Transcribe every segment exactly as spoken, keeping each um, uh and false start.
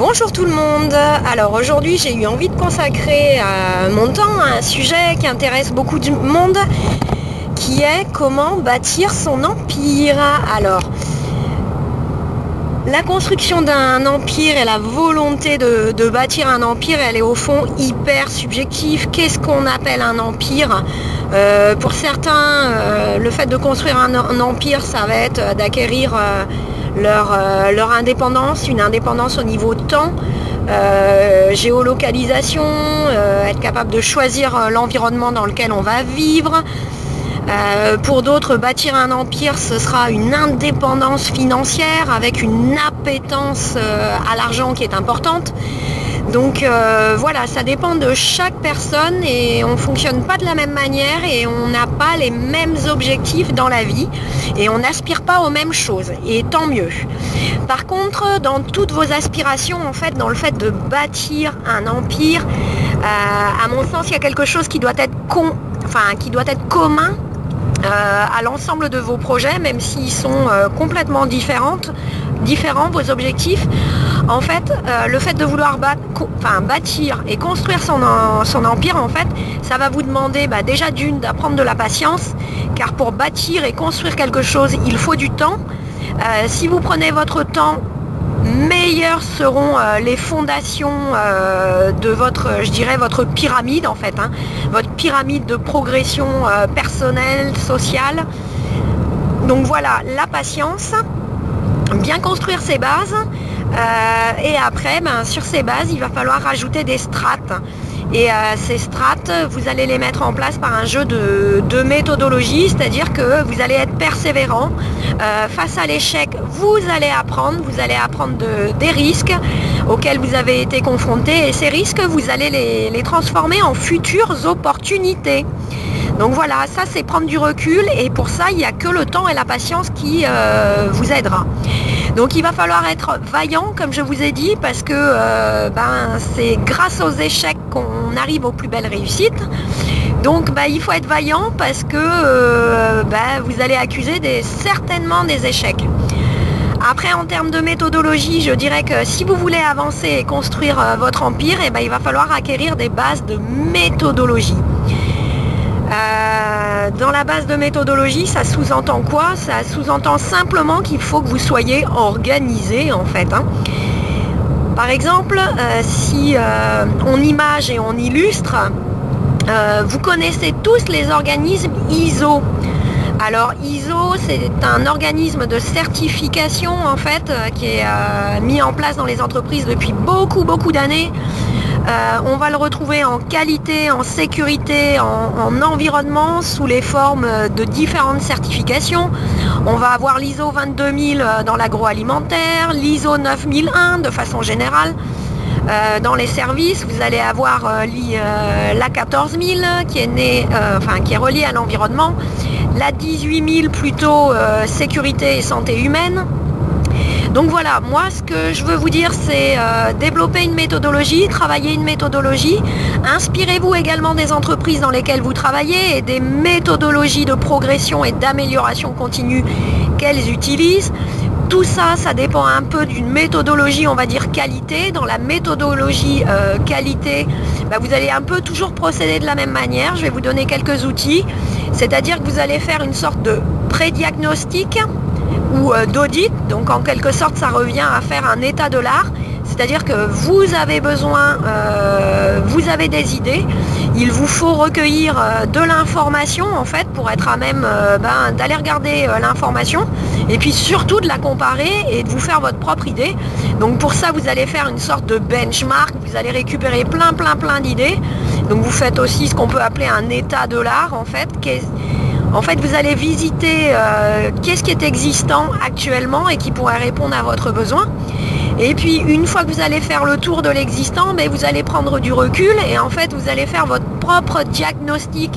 Bonjour tout le monde. Alors aujourd'hui j'ai eu envie de consacrer euh, mon temps à un sujet qui intéresse beaucoup de monde, qui est comment bâtir son empire. Alors, la construction d'un empire et la volonté de, de bâtir un empire, elle est au fond hyper subjective. Qu'est-ce qu'on appelle un empire ? euh, Pour certains, euh, le fait de construire un, un empire, ça va être d'acquérir euh, leur, euh, leur indépendance, une indépendance au niveau temps, euh, géolocalisation, euh, être capable de choisir l'environnement dans lequel on va vivre. Euh, pour d'autres, bâtir un empire, ce sera une indépendance financière avec une appétence euh, à l'argent qui est importante. Donc euh, voilà, ça dépend de chaque personne et on ne fonctionne pas de la même manière et on n'a pas les mêmes objectifs dans la vie et on n'aspire pas aux mêmes choses, et tant mieux. Par contre, dans toutes vos aspirations, en fait, dans le fait de bâtir un empire, euh, à mon sens, il y a quelque chose qui doit être, con, enfin, qui doit être commun Euh, à l'ensemble de vos projets, même s'ils sont euh, complètement différentes, différents, vos objectifs. En fait, euh, le fait de vouloir bat, enfin, bâtir et construire son, en, son empire, en fait, ça va vous demander bah, déjà d'une, d'apprendre de la patience, car pour bâtir et construire quelque chose, il faut du temps. Euh, si vous prenez votre temps, meilleures seront euh, les fondations euh, de votre, je dirais, votre pyramide en fait, hein, votre pyramide de progression euh, personnelle, sociale. Donc voilà, la patience, bien construire ses bases, euh, et après, ben, sur ces bases, il va falloir rajouter des strates. Et euh, ces strates, vous allez les mettre en place par un jeu de, de méthodologie, c'est-à-dire que vous allez être persévérant. Euh, face à l'échec, vous allez apprendre, vous allez apprendre de, des risques auxquels vous avez été confrontés, et ces risques, vous allez les, les transformer en futures opportunités. Donc voilà, ça c'est prendre du recul, et pour ça, il n'y a que le temps et la patience qui euh, vous aidera. Donc il va falloir être vaillant, comme je vous ai dit, parce que euh, ben, c'est grâce aux échecs qu'on arrive aux plus belles réussites. Donc ben, il faut être vaillant parce que euh, ben, vous allez accuser des, certainement des échecs. Après, en termes de méthodologie, je dirais que si vous voulez avancer et construire euh, votre empire, eh ben, il va falloir acquérir des bases de méthodologie. Euh, dans la base de méthodologie, ça sous-entend quoi? Ça sous-entend simplement qu'il faut que vous soyez organisé en fait. Hein. Par exemple, euh, si euh, on image et on illustre, euh, vous connaissez tous les organismes I S O. Alors I S O, c'est un organisme de certification en fait euh, qui est euh, mis en place dans les entreprises depuis beaucoup beaucoup d'années. Euh, on va le retrouver en qualité, en sécurité, en, en environnement, sous les formes de différentes certifications. On va avoir l'I S O vingt-deux mille dans l'agroalimentaire, l'I S O neuf mille un de façon générale. Euh, dans les services, vous allez avoir euh, l'A quatorze mille qui est, né, euh, enfin, qui est relié à l'environnement, la dix-huit mille plutôt euh, sécurité et santé humaine. Donc voilà, moi ce que je veux vous dire, c'est euh, développer une méthodologie, travailler une méthodologie. Inspirez-vous également des entreprises dans lesquelles vous travaillez et des méthodologies de progression et d'amélioration continue qu'elles utilisent. Tout ça, ça dépend un peu d'une méthodologie, on va dire qualité. Dans la méthodologie euh, qualité, bah, vous allez un peu toujours procéder de la même manière. Je vais vous donner quelques outils. C'est-à-dire que vous allez faire une sorte de pré-diagnostic ou euh, d'audit. Donc en quelque sorte, ça revient à faire un état de l'art. C'est-à-dire que vous avez besoin, euh, vous avez des idées, il vous faut recueillir euh, de l'information en fait pour être à même euh, ben, d'aller regarder euh, l'information et puis surtout de la comparer et de vous faire votre propre idée. Donc pour ça, vous allez faire une sorte de benchmark, vous allez récupérer plein plein plein d'idées. Donc vous faites aussi ce qu'on peut appeler un état de l'art en fait. En fait, vous allez visiter euh, qu'est-ce qui est existant actuellement et qui pourrait répondre à votre besoin. Et puis, une fois que vous allez faire le tour de l'existant, mais vous allez prendre du recul et en fait, vous allez faire votre propre diagnostic.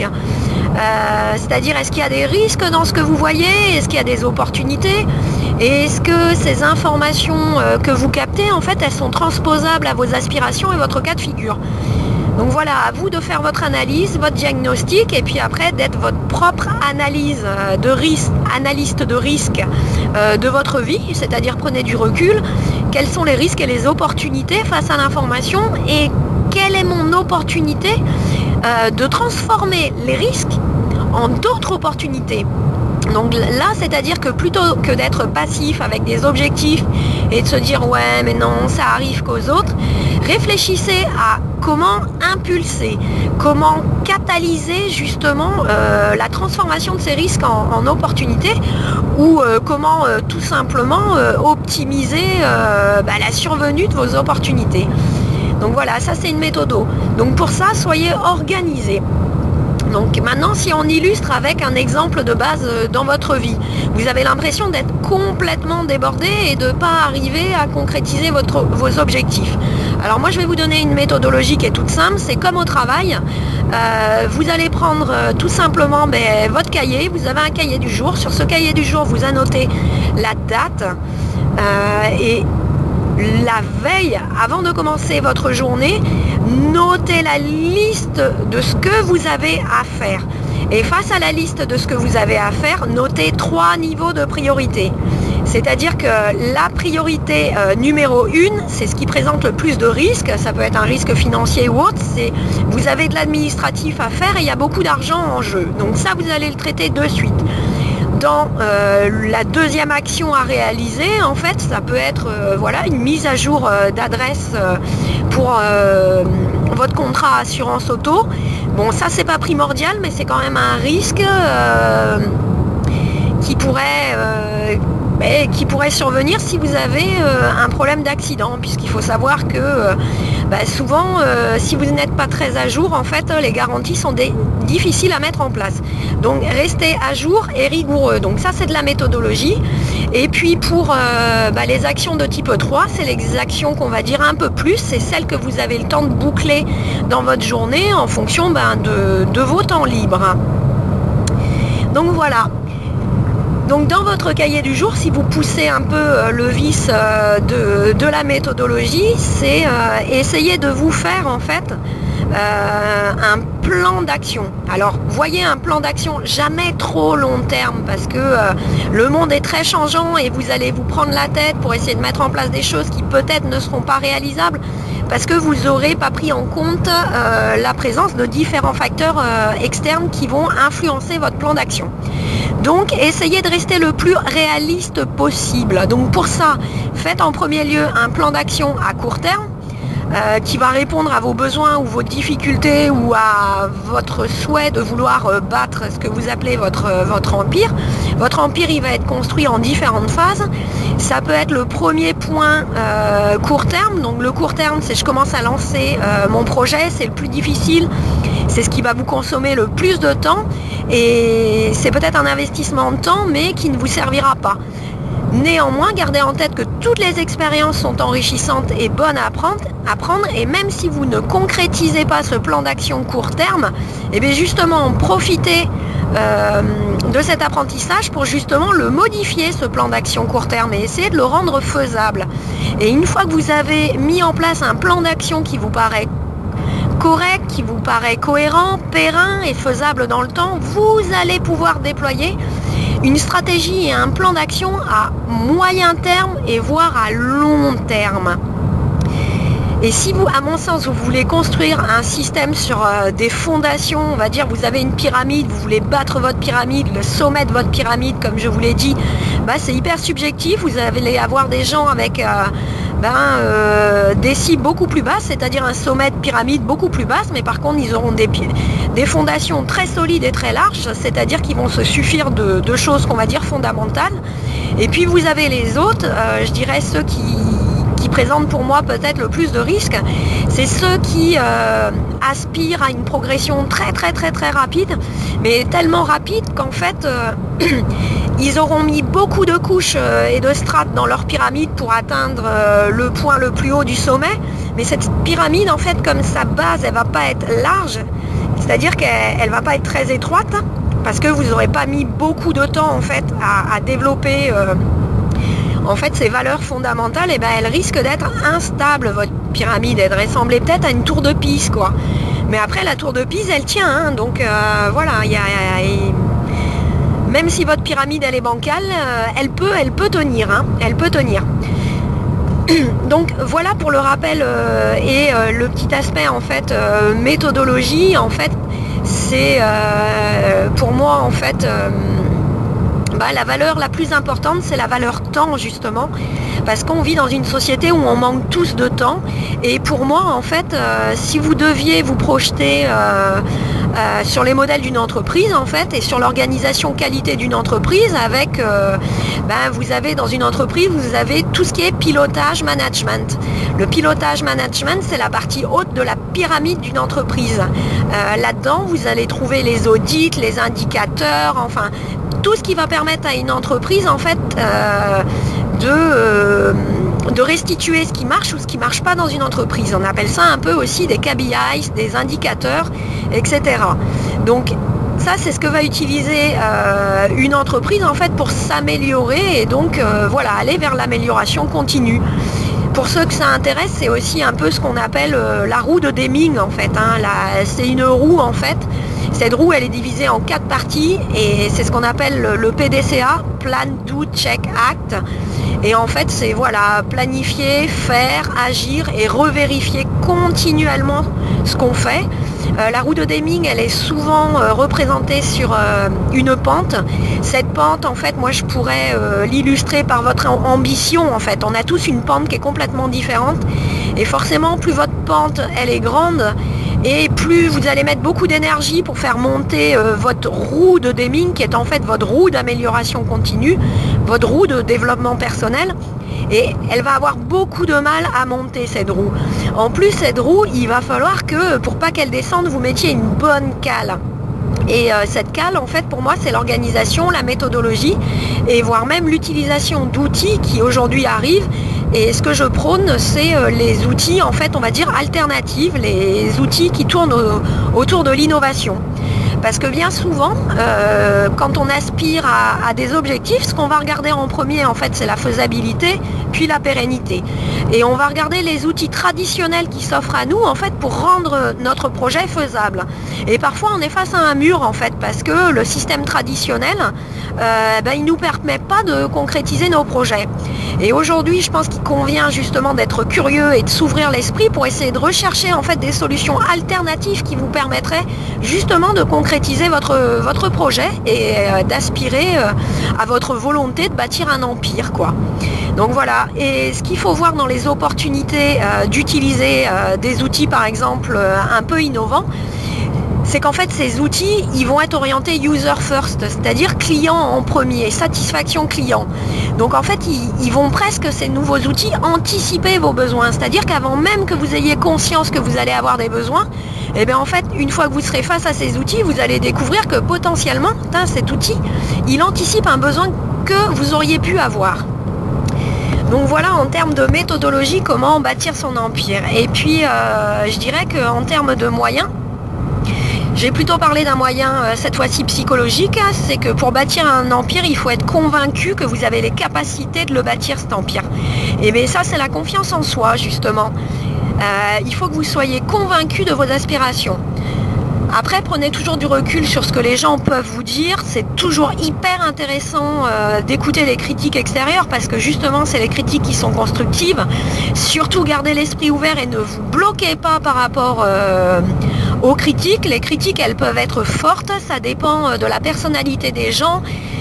Euh, c'est-à-dire, est-ce qu'il y a des risques dans ce que vous voyez? Est-ce qu'il y a des opportunités? Et est-ce que ces informations euh, que vous captez, en fait, elles sont transposables à vos aspirations et votre cas de figure? Donc voilà, à vous de faire votre analyse, votre diagnostic, et puis après d'être votre propre analyse de risque, analyste de risque euh, de votre vie, c'est-à-dire prenez du recul quels sont les risques et les opportunités face à l'information et quelle est mon opportunité euh, de transformer les risques en d'autres opportunités. Donc là, c'est-à-dire que plutôt que d'être passif avec des objectifs et de se dire ouais mais non, ça arrive qu'aux autres, réfléchissez à comment impulser, comment catalyser justement euh, la transformation de ces risques en, en opportunités ou euh, comment euh, tout simplement euh, optimiser euh, bah, la survenue de vos opportunités. Donc voilà, ça c'est une méthode. Donc pour ça, soyez organisés. Donc maintenant, si on illustre avec un exemple de base dans votre vie, vous avez l'impression d'être complètement débordé et de ne pas arriver à concrétiser votre, vos objectifs. Alors moi, je vais vous donner une méthodologie qui est toute simple, c'est comme au travail. Euh, vous allez prendre euh, tout simplement ben, votre cahier, vous avez un cahier du jour. Sur ce cahier du jour, vous annotez la date euh, et la veille, avant de commencer votre journée, notez la liste de ce que vous avez à faire. Et face à la liste de ce que vous avez à faire, notez trois niveaux de priorité. C'est-à-dire que la priorité euh, numéro une, c'est ce qui présente le plus de risques. Ça peut être un risque financier ou autre. C'est vous avez de l'administratif à faire et il y a beaucoup d'argent en jeu. Donc ça, vous allez le traiter de suite. Dans euh, la deuxième action à réaliser, en fait, ça peut être euh, voilà, une mise à jour euh, d'adresse euh, pour euh, votre contrat assurance auto. Bon, ça, c'est pas primordial, mais c'est quand même un risque euh, qui pourrait... Euh, Mais qui pourrait survenir si vous avez euh, un problème d'accident, puisqu'il faut savoir que euh, bah, souvent, euh, si vous n'êtes pas très à jour, en fait, les garanties sont des, difficiles à mettre en place. Donc, restez à jour et rigoureux. Donc, ça, c'est de la méthodologie. Et puis, pour euh, bah, les actions de type trois, c'est les actions qu'on va dire un peu plus. C'est celles que vous avez le temps de boucler dans votre journée en fonction bah, de, de vos temps libres. Donc, voilà. Donc dans votre cahier du jour, si vous poussez un peu euh, le vice euh, de, de la méthodologie, c'est euh, essayer de vous faire en fait euh, un plan d'action. Alors voyez un plan d'action jamais trop long terme parce que euh, le monde est très changeant et vous allez vous prendre la tête pour essayer de mettre en place des choses qui peut-être ne seront pas réalisables parce que vous n'aurez pas pris en compte euh, la présence de différents facteurs euh, externes qui vont influencer votre plan d'action. Donc, essayez de rester le plus réaliste possible. Donc, pour ça, faites en premier lieu un plan d'action à court terme euh, qui va répondre à vos besoins ou vos difficultés ou à votre souhait de vouloir euh, battre ce que vous appelez votre, euh, votre empire. Votre empire, il va être construit en différentes phases. Ça peut être le premier point euh, court terme. Donc, le court terme, c'est je commence à lancer euh, mon projet. C'est le plus difficile. C'est ce qui va vous consommer le plus de temps et c'est peut-être un investissement de temps mais qui ne vous servira pas. Néanmoins, gardez en tête que toutes les expériences sont enrichissantes et bonnes à apprendre, à prendre et même si vous ne concrétisez pas ce plan d'action court terme, et bien justement profitez euh, de cet apprentissage pour justement le modifier ce plan d'action court terme et essayer de le rendre faisable. Et une fois que vous avez mis en place un plan d'action qui vous paraît correct, qui vous paraît cohérent, périn et faisable dans le temps, vous allez pouvoir déployer une stratégie et un plan d'action à moyen terme et voire à long terme. Et si vous, à mon sens, vous voulez construire un système sur euh, des fondations, on va dire, vous avez une pyramide, vous voulez battre votre pyramide, le sommet de votre pyramide, comme je vous l'ai dit, bah, c'est hyper subjectif. Vous allez avoir des gens avec euh, ben, euh, des cibles beaucoup plus basses, c'est-à-dire un sommet de pyramide beaucoup plus basse, mais par contre, ils auront des, des fondations très solides et très larges, c'est-à-dire qu'ils vont se suffire de, de choses qu'on va dire fondamentales. Et puis, vous avez les autres, euh, je dirais ceux qui... qui présentent pour moi peut-être le plus de risques, c'est ceux qui euh, aspirent à une progression très très très très rapide, mais tellement rapide qu'en fait euh, ils auront mis beaucoup de couches euh, et de strates dans leur pyramide pour atteindre euh, le point le plus haut du sommet, mais cette pyramide en fait comme sa base elle va pas être large, c'est-à-dire qu'elle va pas être très étroite parce que vous n'aurez pas mis beaucoup de temps en fait à, à développer euh, en fait ces valeurs fondamentales, et ben elles risquent d'être instables, votre pyramide, elle ressemblait peut-être à une tour de Pise quoi. Mais après la tour de Pise elle tient, hein, donc euh, voilà, y a, y a, même si votre pyramide elle est bancale, euh, elle peut, elle peut tenir, hein, elle peut tenir. Donc voilà pour le rappel euh, et euh, le petit aspect en fait euh, méthodologie. En fait, c'est euh, pour moi en fait euh, bah, la valeur la plus importante, c'est la valeur temps justement, parce qu'on vit dans une société où on manque tous de temps. Et pour moi en fait, euh, si vous deviez vous projeter euh, euh, sur les modèles d'une entreprise en fait et sur l'organisation qualité d'une entreprise, avec euh, ben, vous avez dans une entreprise, vous avez tout ce qui est pilotage management. Le pilotage management, c'est la partie haute de la pyramide d'une entreprise. Euh, là-dedans, vous allez trouver les audits, les indicateurs, enfin tout ce qui va permettre à une entreprise en fait euh, de, euh, de restituer ce qui marche ou ce qui ne marche pas dans une entreprise. On appelle ça un peu aussi des K B Is, des indicateurs, et cetera. Donc ça, c'est ce que va utiliser euh, une entreprise en fait pour s'améliorer et donc euh, voilà, aller vers l'amélioration continue. Pour ceux que ça intéresse, c'est aussi un peu ce qu'on appelle euh, la roue de Deming en fait. Hein. C'est une roue en fait. Cette roue, elle est divisée en quatre parties et c'est ce qu'on appelle le P D C A, Plan, Do, Check, Act. Et en fait, c'est voilà, planifier, faire, agir et revérifier continuellement ce qu'on fait. Euh, la roue de Deming, elle est souvent euh, représentée sur euh, une pente. Cette pente, en fait, moi, je pourrais euh, l'illustrer par votre ambition. En fait, on a tous une pente qui est complètement différente. Et forcément, plus votre pente, elle est grande, et plus vous allez mettre beaucoup d'énergie pour faire monter euh, votre roue de Deming, qui est en fait votre roue d'amélioration continue, votre roue de développement personnel, et elle va avoir beaucoup de mal à monter cette roue. En plus, cette roue, il va falloir que, pour pas qu'elle descende, vous mettiez une bonne cale. Et euh, cette cale, en fait, pour moi, c'est l'organisation, la méthodologie, et voire même l'utilisation d'outils qui aujourd'hui arrivent. Et ce que je prône, c'est euh, les outils, en fait, on va dire alternatifs, les outils qui tournent au, autour de l'innovation. Parce que bien souvent, euh, quand on aspire à, à des objectifs, ce qu'on va regarder en premier, en fait, c'est la faisabilité, puis la pérennité. Et on va regarder les outils traditionnels qui s'offrent à nous, en fait, pour rendre notre projet faisable. Et parfois, on est face à un mur, en fait, parce que le système traditionnel, euh, ben, il ne nous permet pas de concrétiser nos projets. Et aujourd'hui, je pense qu'il convient justement d'être curieux et de s'ouvrir l'esprit pour essayer de rechercher, en fait, des solutions alternatives qui vous permettraient justement de concrétiser votre, votre projet et euh, d'aspirer euh, à votre volonté de bâtir un empire, quoi. Donc voilà, et ce qu'il faut voir dans les opportunités euh, d'utiliser euh, des outils, par exemple, euh, un peu innovants, c'est qu'en fait ces outils, ils vont être orientés user first, c'est-à-dire client en premier, satisfaction client. Donc en fait, ils, ils vont presque, ces nouveaux outils, anticiper vos besoins, c'est-à-dire qu'avant même que vous ayez conscience que vous allez avoir des besoins, et bien en fait, une fois que vous serez face à ces outils, vous allez découvrir que potentiellement, tain, cet outil, il anticipe un besoin que vous auriez pu avoir. Donc voilà, en termes de méthodologie, comment bâtir son empire. Et puis, euh, je dirais qu'en termes de moyens, j'ai plutôt parlé d'un moyen, euh, cette fois-ci psychologique, hein, c'est que pour bâtir un empire, il faut être convaincu que vous avez les capacités de le bâtir, cet empire. Et bien ça, c'est la confiance en soi, justement. Euh, il faut que vous soyez convaincu de vos aspirations. Après, prenez toujours du recul sur ce que les gens peuvent vous dire. C'est toujours hyper intéressant euh, d'écouter les critiques extérieures parce que justement, c'est les critiques qui sont constructives. Surtout, gardez l'esprit ouvert et ne vous bloquez pas par rapport euh, aux critiques. Les critiques, elles peuvent être fortes. Ça dépend de la personnalité des gens.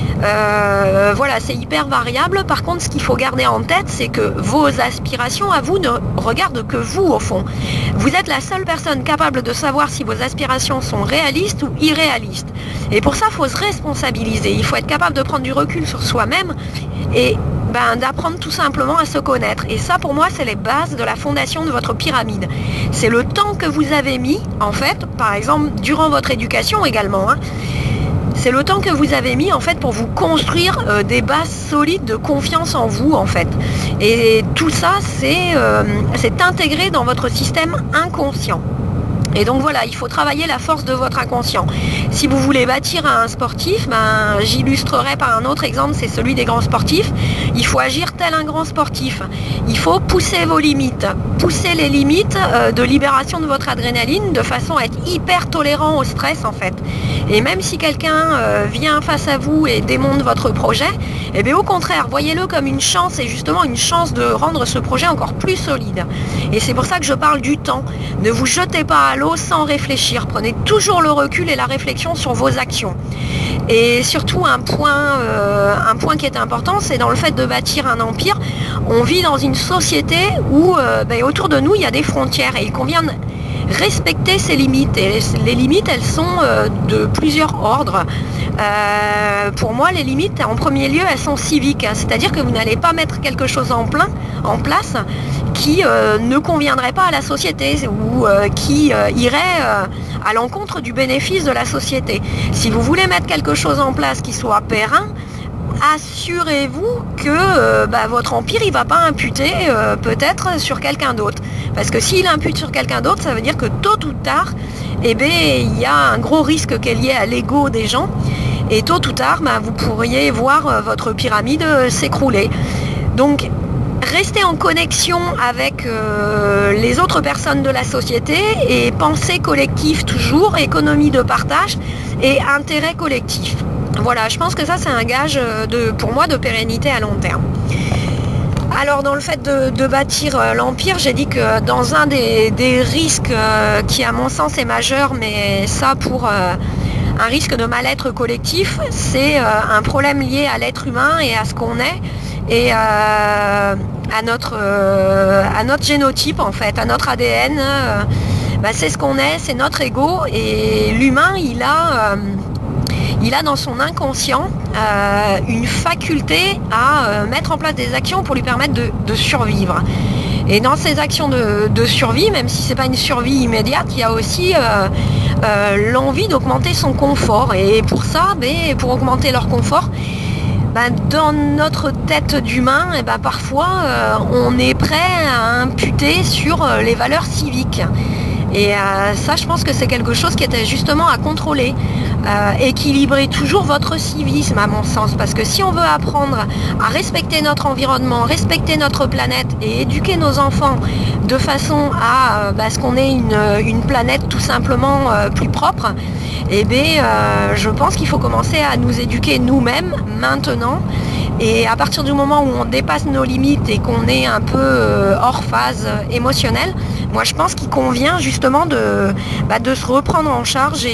Euh, voilà, c'est hyper variable. Par contre, ce qu'il faut garder en tête, c'est que vos aspirations à vous ne regardent que vous, au fond. Vous êtes la seule personne capable de savoir si vos aspirations sont réalistes ou irréalistes. Et pour ça, il faut se responsabiliser. Il faut être capable de prendre du recul sur soi-même et ben, d'apprendre tout simplement à se connaître. Et ça, pour moi, c'est les bases de la fondation de votre pyramide. C'est le temps que vous avez mis, en fait, par exemple, durant votre éducation également, hein, c'est le temps que vous avez mis en fait pour vous construire euh, des bases solides de confiance en vous en fait. Et tout ça c'est euh, c'est intégré dans votre système inconscient. Et donc voilà, il faut travailler la force de votre inconscient. Si vous voulez bâtir un sportif, ben, j'illustrerai par un autre exemple, c'est celui des grands sportifs. Il faut agir tel un grand sportif. Il faut pousser vos limites, pousser les limites euh, de libération de votre adrénaline de façon à être hyper tolérant au stress en fait. Et même si quelqu'un euh, vient face à vous et démonte votre projet, eh bien au contraire, voyez-le comme une chance et justement une chance de rendre ce projet encore plus solide. Et c'est pour ça que je parle du temps. Ne vous jetez pas à l'eau sans réfléchir. Prenez toujours le recul et la réflexion sur vos actions. Et surtout un point, euh, un point qui est important, c'est dans le fait de bâtir un empire. On vit dans une société où euh, ben, autour de nous il y a des frontières et il convient de respecter ces limites. Et les limites, elles sont euh, de plusieurs ordres. Euh, pour moi, les limites, en premier lieu, elles sont civiques, hein, c'est-à-dire que vous n'allez pas mettre quelque chose en, plein, en place qui euh, ne conviendrait pas à la société ou euh, qui euh, irait euh, à l'encontre du bénéfice de la société. Si vous voulez mettre quelque chose en place qui soit périn, assurez-vous que euh, bah, votre empire il va pas imputer euh, peut-être sur quelqu'un d'autre. Parce que s'il impute sur quelqu'un d'autre, ça veut dire que tôt ou tard, eh bien, il y a un gros risque qui est lié à l'ego des gens. Et tôt ou tard, bah, vous pourriez voir euh, votre pyramide euh, s'écrouler. Donc, restez en connexion avec euh, les autres personnes de la société et pensez collectif toujours, économie de partage et intérêt collectif. Voilà, je pense que ça c'est un gage de, pour moi de pérennité à long terme. Alors dans le fait de, de bâtir l'empire, j'ai dit que dans un des, des risques euh, qui à mon sens est majeur, mais ça pour euh, un risque de mal-être collectif, c'est euh, un problème lié à l'être humain et à ce qu'on est et euh, à, notre, euh, à notre génotype en fait, à notre A D N. Euh, bah, c'est ce qu'on est, c'est notre ego et l'humain il a... Euh, Il a dans son inconscient euh, une faculté à euh, mettre en place des actions pour lui permettre de, de survivre. Et dans ces actions de, de survie, même si ce n'est pas une survie immédiate, il y a aussi euh, euh, l'envie d'augmenter son confort. Et pour ça, ben, pour augmenter leur confort, ben, dans notre tête d'humain, eh ben, parfois euh, on est prêt à imputer sur euh, les valeurs civiques. Et euh, ça, je pense que c'est quelque chose qui était justement à contrôler. Euh, équilibrer toujours votre civisme, à mon sens. Parce que si on veut apprendre à respecter notre environnement, respecter notre planète et éduquer nos enfants de façon à euh, bah, ce qu'on ait une, une planète tout simplement euh, plus propre, eh bien, euh, je pense qu'il faut commencer à nous éduquer nous-mêmes maintenant. Et à partir du moment où on dépasse nos limites et qu'on est un peu euh, hors phase émotionnelle, moi je pense qu'il convient justement de, bah, de se reprendre en charge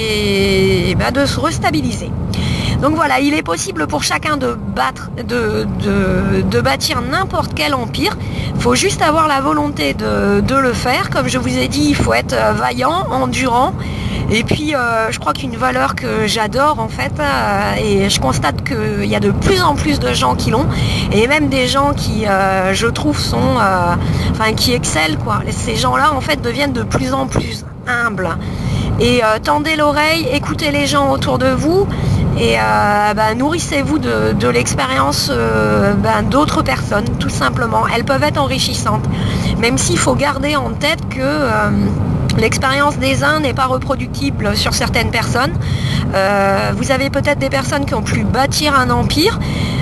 et bah, de se restabiliser. Donc voilà, il est possible pour chacun de, battre, de, de, de bâtir n'importe quel empire. Il faut juste avoir la volonté de, de le faire. Comme je vous ai dit, il faut être vaillant, endurant. Et puis euh, je crois qu'une valeur que j'adore en fait, euh, et je constate qu'il y a de plus en plus de gens qui l'ont, et même des gens qui euh, je trouve sont, euh, enfin qui excellent quoi. Ces gens-là en fait deviennent de plus en plus humbles. Et euh, tendez l'oreille, écoutez les gens autour de vous et euh, bah, nourrissez-vous de, de l'expérience euh, bah, d'autres personnes tout simplement. Elles peuvent être enrichissantes, même s'il faut garder en tête que euh, l'expérience des uns n'est pas reproductible sur certaines personnes. Euh, vous avez peut-être des personnes qui ont pu bâtir un empire,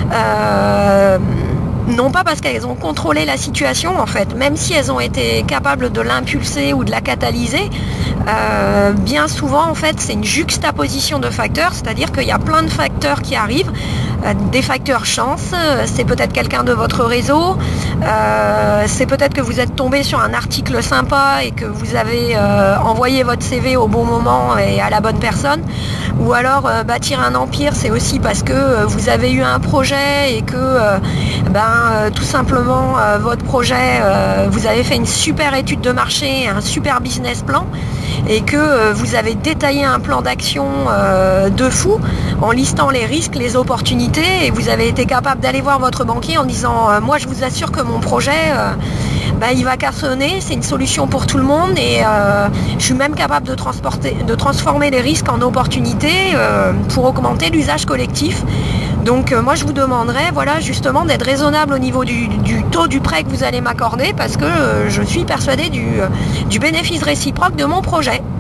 euh, non pas parce qu'elles ont contrôlé la situation en fait, même si elles ont été capables de l'impulser ou de la catalyser, euh, bien souvent en fait c'est une juxtaposition de facteurs, c'est-à-dire qu'il y a plein de facteurs qui arrivent, euh, des facteurs chance, c'est peut-être quelqu'un de votre réseau, euh, c'est peut-être que vous êtes tombé sur un article sympa et que vous avez euh, envoyé votre C V au bon moment et à la bonne personne, ou alors euh, bâtir un empire c'est aussi parce que euh, vous avez eu un projet et que euh, ben, euh, tout simplement euh, votre projet, euh, vous avez fait une super étude de marché, un super business plan et que euh, vous avez détaillé un plan d'action euh, de fou en listant les risques, les opportunités et vous avez été capable d'aller voir votre banquier en disant euh, moi je vous assure que mon projet euh, ben, il va cartonner, c'est une solution pour tout le monde et euh, je suis même capable de, transporter, de transformer les risques en opportunités euh, pour augmenter l'usage collectif. Donc euh, moi je vous demanderais voilà, justement d'être raisonnable au niveau du, du taux du prêt que vous allez m'accorder parce que euh, je suis persuadée du, euh, du bénéfice réciproque de mon projet.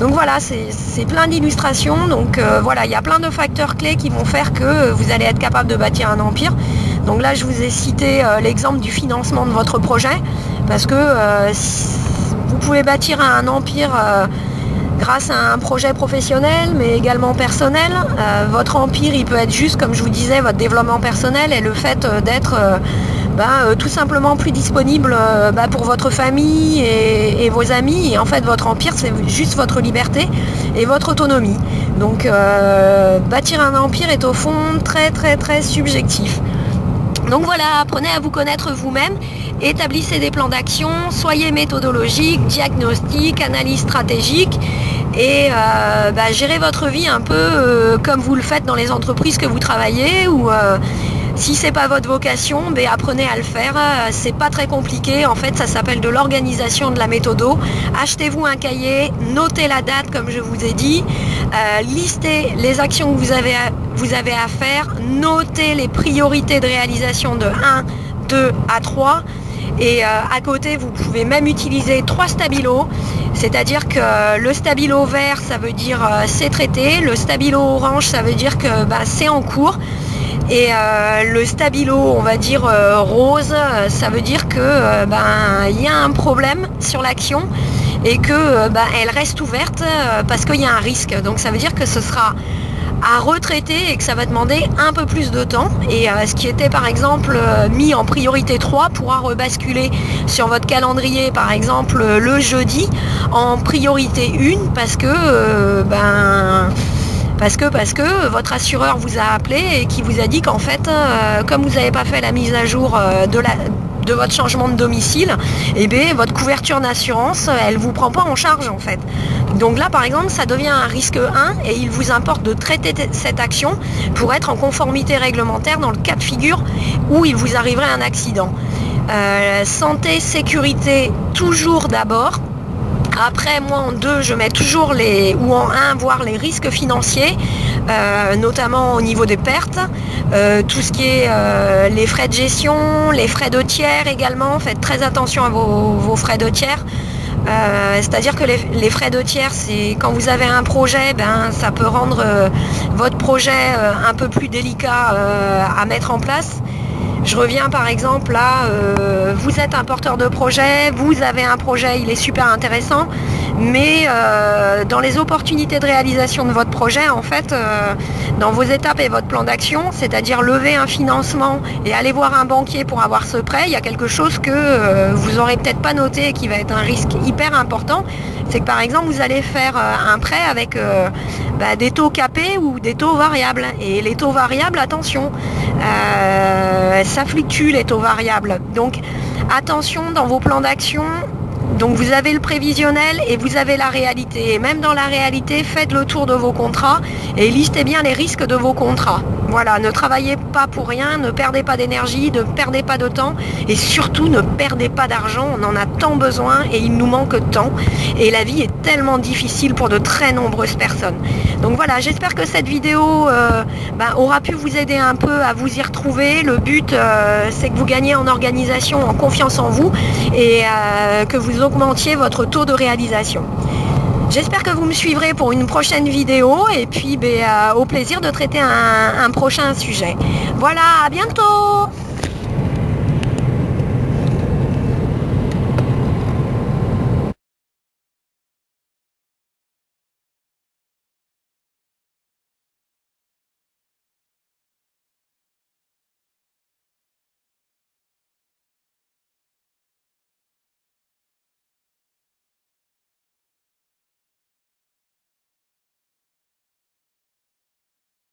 Donc voilà, c'est plein d'illustrations. Donc euh, voilà, il y a plein de facteurs clés qui vont faire que vous allez être capable de bâtir un empire. Donc là, je vous ai cité euh, l'exemple du financement de votre projet, parce que euh, si vous pouvez bâtir un empire euh, grâce à un projet professionnel, mais également personnel. Euh, votre empire, il peut être juste, comme je vous disais, votre développement personnel et le fait euh, d'être euh, bah, euh, tout simplement plus disponible euh, bah, pour votre famille et, et vos amis. Et en fait, votre empire, c'est juste votre liberté et votre autonomie. Donc, euh, bâtir un empire est au fond très, très, très subjectif. Donc voilà, apprenez à vous connaître vous-même, établissez des plans d'action, soyez méthodologique, diagnostic, analyse stratégique et euh, bah, gérez votre vie un peu euh, comme vous le faites dans les entreprises que vous travaillez ou euh, si c'est pas votre vocation, bah, apprenez à le faire. C'est pas très compliqué, en fait ça s'appelle de l'organisation de la méthodo. Achetez-vous un cahier, notez la date comme je vous ai dit, euh, listez les actions que vous avez, à, vous avez à faire, notez les priorités de réalisation de un, deux à trois. Et euh, à côté, vous pouvez même utiliser trois stabilos, c'est-à-dire que le stabilo vert, ça veut dire euh, c'est traité, le stabilo orange, ça veut dire que bah, c'est en cours, et euh, le stabilo, on va dire euh, rose, ça veut dire que euh, ben, y a un problème sur l'action et que euh, ben, elle reste ouverte euh, parce qu'il y a un risque. Donc ça veut dire que ce sera à retraiter et que ça va demander un peu plus de temps, et euh, ce qui était par exemple euh, mis en priorité trois pourra rebasculer sur votre calendrier par exemple euh, le jeudi en priorité un parce que euh, ben parce que parce que votre assureur vous a appelé et qui vous a dit qu'en fait euh, comme vous n'avez pas fait la mise à jour euh, de la de votre changement de domicile, et eh bien votre couverture d'assurance, elle vous prend pas en charge en fait. Donc là par exemple ça devient un risque un et il vous importe de traiter cette action pour être en conformité réglementaire dans le cas de figure où il vous arriverait un accident. Euh, santé, sécurité, toujours d'abord. Après, moi en deux, je mets toujours les, ou en un, voire les risques financiers, euh, notamment au niveau des pertes, euh, tout ce qui est euh, les frais de gestion, les frais de tiers également, faites très attention à vos, vos frais de tiers. Euh, c'est-à-dire que les, les frais de tiers, c'est quand vous avez un projet, ben, ça peut rendre euh, votre projet euh, un peu plus délicat euh, à mettre en place. Je reviens par exemple là, euh, vous êtes un porteur de projet, vous avez un projet, il est super intéressant, mais euh, dans les opportunités de réalisation de votre projet, en fait, euh, dans vos étapes et votre plan d'action, c'est-à-dire lever un financement et aller voir un banquier pour avoir ce prêt, il y a quelque chose que euh, vous n'aurez peut-être pas noté et qui va être un risque hyper important, c'est que par exemple vous allez faire euh, un prêt avec euh, bah, des taux capés ou des taux variables, et les taux variables, attention, euh, ça fluctue les taux variables, donc attention dans vos plans d'action. Donc vous avez le prévisionnel et vous avez la réalité. Et même dans la réalité, faites le tour de vos contrats et listez bien les risques de vos contrats. Voilà, ne travaillez pas pour rien, ne perdez pas d'énergie, ne perdez pas de temps et surtout ne perdez pas d'argent. On en a tant besoin et il nous manque de temps. Et la vie est tellement difficile pour de très nombreuses personnes. Donc voilà, j'espère que cette vidéo euh, ben, aura pu vous aider un peu à vous y retrouver. Le but, euh, c'est que vous gagnez en organisation, en confiance en vous et euh, que vous augmentiez votre taux de réalisation. J'espère que vous me suivrez pour une prochaine vidéo et puis ben, euh, au plaisir de traiter un, un prochain sujet. Voilà, à bientôt!